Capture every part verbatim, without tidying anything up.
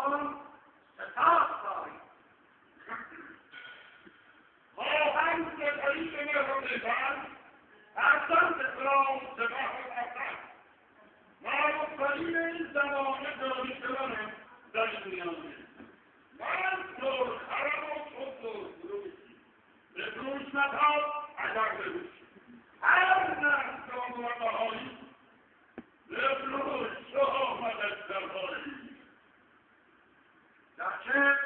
جهان ستاق داریم. خواهند به طریق مهرانیتن هرچند اسلام سپاه رفتن ما مستقیم این زمانه جاری شدنم در این میانه من دور خرم و خود دور بروشی بفروش نتاب اگر بروش هر نفس آمد بهایی بفروش تو آمدش در بایی لکن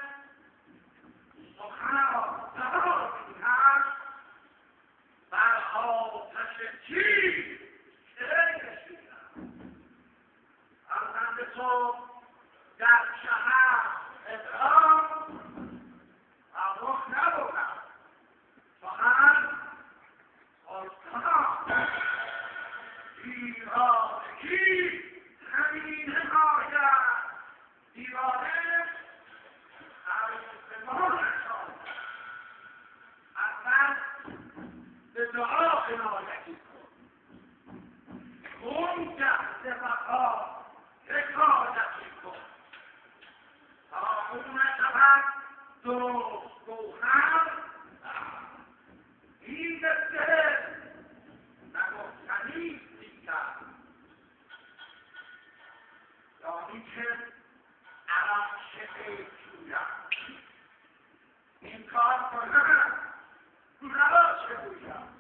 سخن آزاد این هست بر آتش تیر چه کشیدم فرزند تو در شهر ابرام فرخ نبودم سخن آزاد دیوانگی همین حمایت دیوانه به دعا عنایتی کن اون جهد وفا حکایتی کن تا اون شود درست گوهر این دسته نگفتنی دیگر یعنی که عرق شده جویم این کار کنم نباشه بویم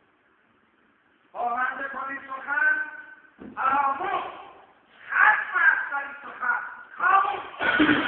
باونده کنی سخن فراموش ختم است در این سخن خاموش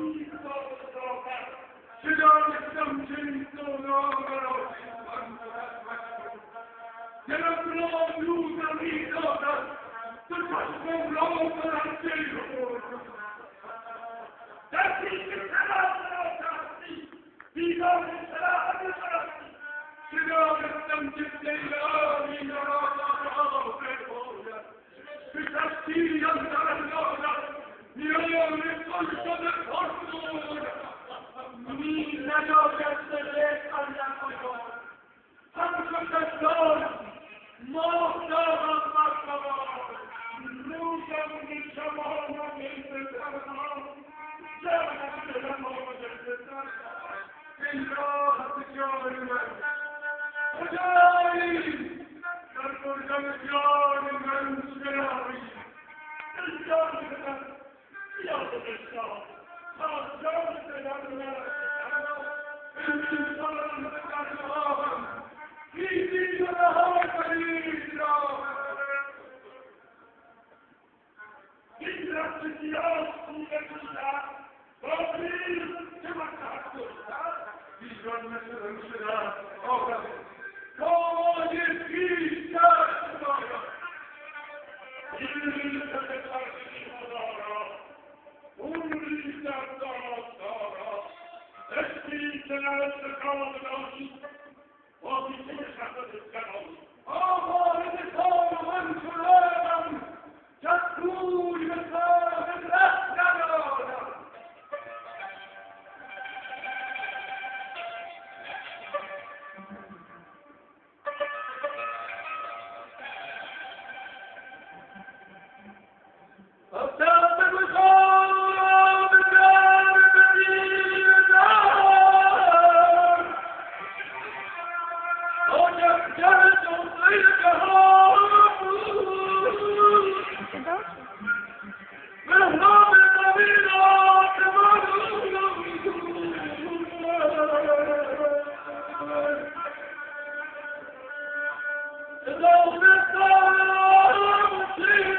چه دانستم چه این سونا مرا دلم را دودم ایدادم به چشمم را کنم دل دستی که سلام را کردی بیگاه سلام کردی چرایستم که دیلانی را را بپاید به کشتی اندر اندازم میان گل شده پرسون می نجاید سره اندر کجا همچون دستان ماه دارم مرتبا نوشم به شمانم این بزرگان جانم دلم آمده بزرگان این راحت جان من خدایی در گردن جان من شرایی این جان من بیاد بشتام تا جان دلم من این انسان در آهم بیدی رها کنید را این رفت سیاس بوده بودن با پیر که من تحت داشتن بیجان نشدن شدن آدم کامای پیش دست دارم این رفت ترسی خدا را اون ریزد دارد دارد اشتی که نرسد کام داشت با بیشتر شخص کنم آوارد کام من شدم جسوی به کام رست ندارم افتاد به کام در مدینه آجم جهت و غیر جهان مهراب زمینات من اضافه دارم